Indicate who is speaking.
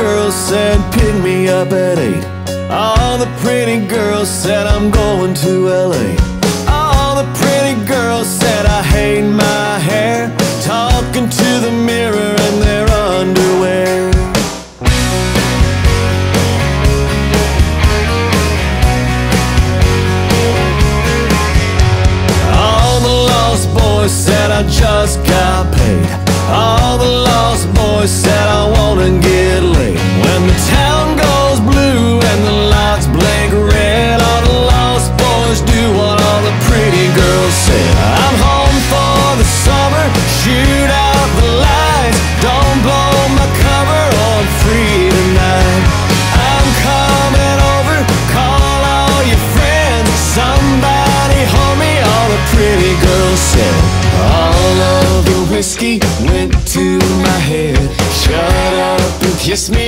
Speaker 1: girls said pick me up at 8. All the pretty girls said I'm going to LA. All the pretty girls said I hate my hair, talking to the mirror in their underwear. All the lost boys said I just got paid. All the lost boys said I wanna get laid. When the town goes blue and the lights blink red, all the lost boys do what all the pretty girls said. I'm home for the summer, shoot out the lights, don't blow my cover, I'm free tonight. I'm coming over, call all your friends, somebody hold me, all the pretty girls said. All of the whiskey went to my head, shut up and kiss me